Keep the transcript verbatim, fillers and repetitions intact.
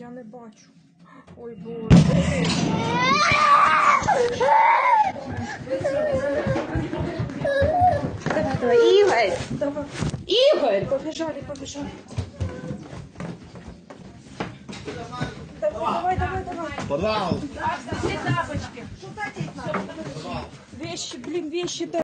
я не бачу. Ой, Боже. Давай, давай, Ігор! Давай. Ігор! Побіжали, побіжали. Давай, давай, давай. Подвал! Все тапочки. Вещи, блин, вещи.